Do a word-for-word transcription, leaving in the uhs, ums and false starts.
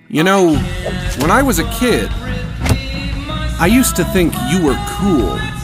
You know, when I was a kid, I used to think you were cool.